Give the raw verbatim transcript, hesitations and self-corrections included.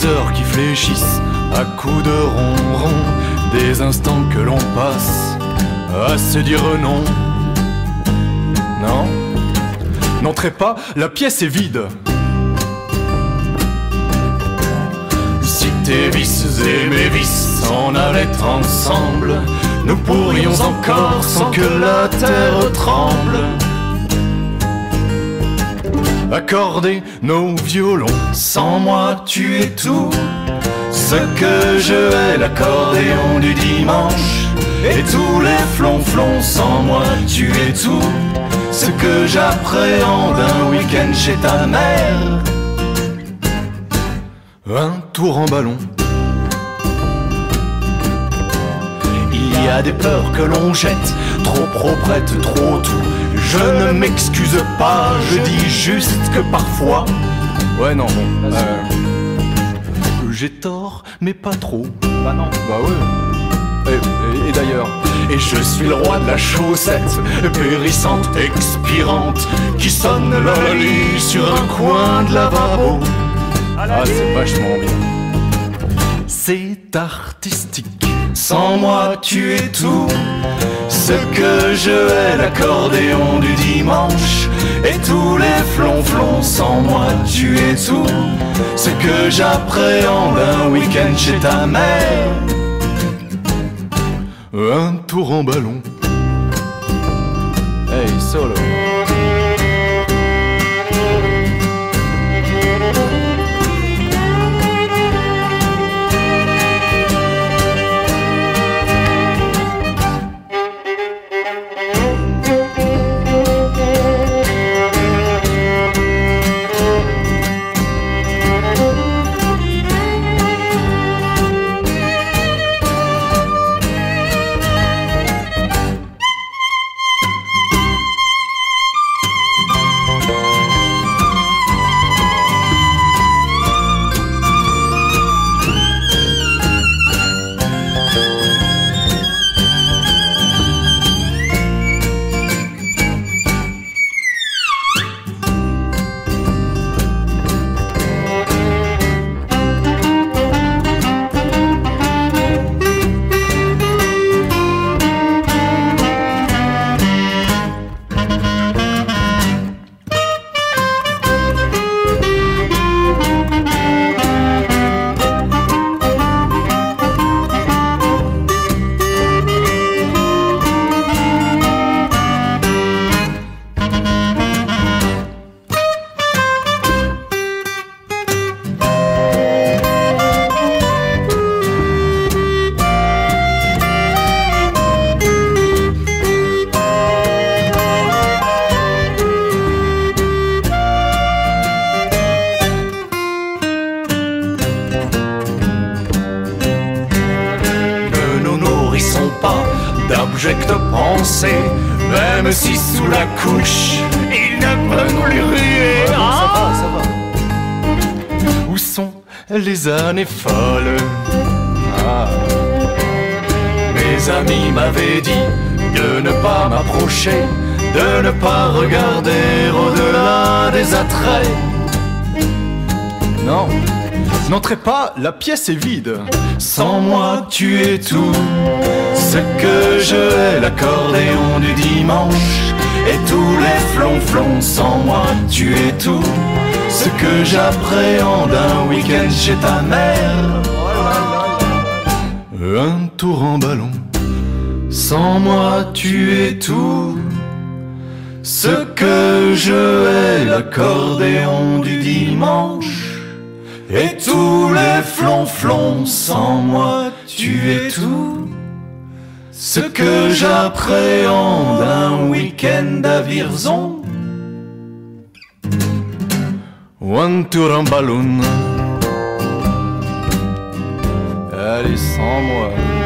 des heures qui fléchissent à coups de ronron, des instants que l'on passe à se dire non. Non, n'entrez pas, la pièce est vide. Si tes vices et mes vices s'en allaient ensemble, nous pourrions encore sans que la terre tremble accorder nos violons. Sans moi tu es tout ce que je hais, l'accordéon du dimanche et tous les flonflons. Sans moi tu es tout ce que j'appréhende, un week-end chez ta mère, un tour en ballon. Il y a des peurs que l'on jette, trop proprettes, trop tout. Je ne m'excuse pas, je dis juste que parfois, ouais non bon, euh, j'ai tort mais pas trop. Bah non, bah ouais. Et, et, et d'ailleurs, et je suis le roi de la chaussette, périssante, expirante, qui sonne la lit sur un coin de lavabo. Ah c'est vachement bien. C'est artistique. Sans moi tu es tout ce que je hais, l'accordéon du dimanche et tous les flonflons. Sans moi tu es tout ce que j'appréhende, un week-end chez ta mère, un tour en ballon. Hey solo. D'objets de pensée, même si sous la couche il ne peut plus ruer. Ouais, ah, ça va, ça va. Où sont les années folles? Ah. Mes amis m'avaient dit de ne pas m'approcher, de ne pas regarder au-delà des attraits. Non, n'entrez pas, la pièce est vide. Sans moi tu es tout ce que je hais, l'accordéon du dimanche et tous les flonflons. Sans moi tu es tout ce que j'appréhende, un week-end chez ta mère, un tour en ballon. Sans moi tu es tout ce que je hais, l'accordéon du dimanche et tous les flonflons. Sans moi tu es tout ce que j'appréhende, un week-end à Vierzon, un tour en ballon. Allez, sans moi.